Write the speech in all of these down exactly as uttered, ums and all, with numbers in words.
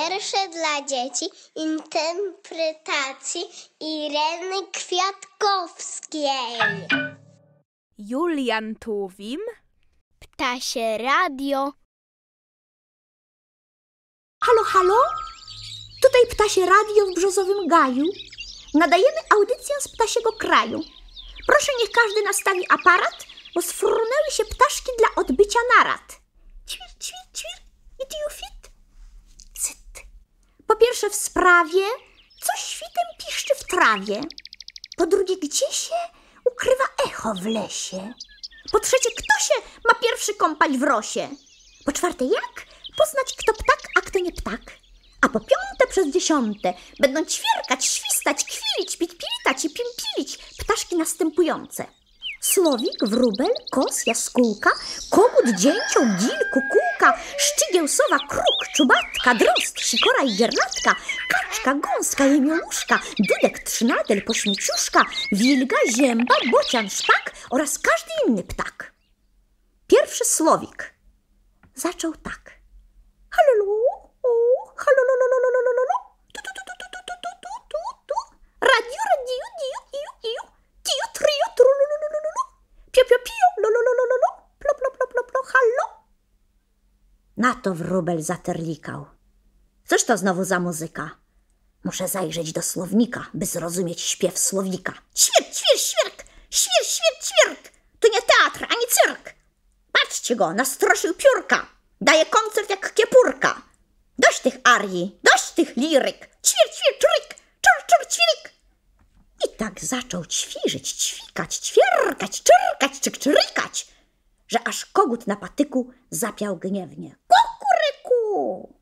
Wiersze dla dzieci interpretacji Ireny Kwiatkowskiej. Julian Tuwim. Ptasie Radio. Halo, halo? Tutaj Ptasie Radio w Brzozowym Gaju. Nadajemy audycję z ptasiego kraju. Proszę, niech każdy nastawi aparat, bo sfrunęły się ptaszki dla odbycia narad. Ćwir, ćwir, ćwir. It you fit? Cyt. Po pierwsze w sprawie, co świtem piszczy w trawie. Po drugie, gdzie się ukrywa echo w lesie. Po trzecie, kto się ma pierwszy kąpać w rosie. Po czwarte, jak poznać, kto ptak, a kto nie ptak. A po piąte przez dziesiąte będą ćwierkać, świstać, kwilić, pitpilitać i pimpilić ptaszki następujące. Słowik, wróbel, kos, jaskółka, kogut, dzięcioł, gil, kukułka, szczygieł, sowa, kruk, czubatka, drozd, sikora i gierlatka, kaczka, gąska, jemioluszka, dudek, trzynadel, pośmieciuszka, wilga, zięba, bocian, szpak oraz każdy inny ptak. Pierwszy słowik zaczął tak. Halelu, halololololololo, tu tu tu tu tu tu tu tu tu tu, radio, radio, diu, iu, iu, tiu, trio, trululululu, pio, pio, pio, lololololo, plo, plo, plo, plo, plo, hallo. Na to wróbel zaterlikał. Cóż to znowu za muzyka? Muszę zajrzeć do słownika, by zrozumieć śpiew słowika. Ćwierk, ćwierk, ćwierk, świr, świr, ćwierk. To nie teatr, ani cyrk. Patrzcie go, nastroszył piórka. Daje koncert jak kiepurka. Dość tych arii, dość tych liryk. Ćwir, ćwir, czryk, czur, czur, ćwiryk. I tak zaczął ćwirzyć, ćwikać, ćwierkać, czyrkać, czyk, czyrykać, że aż kogut na patyku zapiał gniewnie. Kukuryku!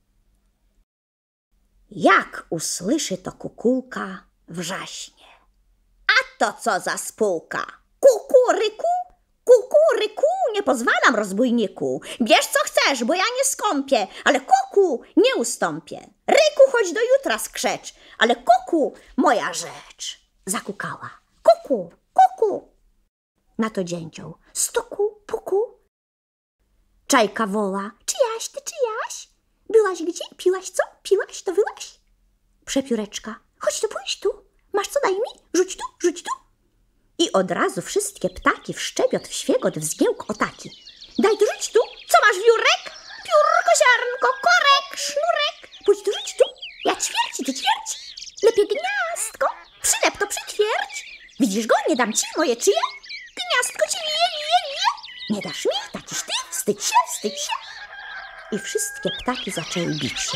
Jak usłyszy to kukułka, wrzaśnie. A to co za spółka? Kukuryku? Kukuryku, nie pozwalam, rozbójniku. Bierz co chcesz, bo ja nie skąpię, ale kuku, nie ustąpię. Ryku, chodź do jutra skrzecz, ale kuku, moja rzecz. Zakukała. Kuku, kuku. Na to dzięcioł. Stuku, puku. Czajka woła. Czyjaś ty, czyjaś? Byłaś gdzie? Piłaś co? Piłaś, to wyłaś? Przepióreczka. Chodź tu, pójdź tu. Masz co, daj mi? Rzuć tu, rzuć tu. I od razu wszystkie ptaki w szczebiot, w świegot, w zgiełk o taki. Daj tu, rzuć tu. Co masz, wiórek? Piórko, ziarnko, korek, sznurek. Pójdź tu, rzuć tu. Ja ćwierci, ty ćwierć. Lepiej gniazdko. Przylep to przyćwierć. Widzisz go? Nie dam ci, moje czyje? Gniazdko ci lije, lije, lije. Nie dasz mi? Takiś ty? Wstydź się, wstydź się. I wszystkie ptaki zaczęły bić się.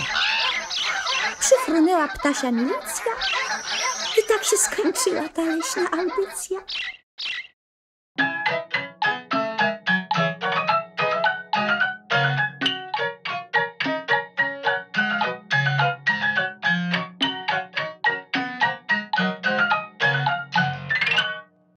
Przyfrunęła ptasia milicja i tak się skończyła ta leśna audycja.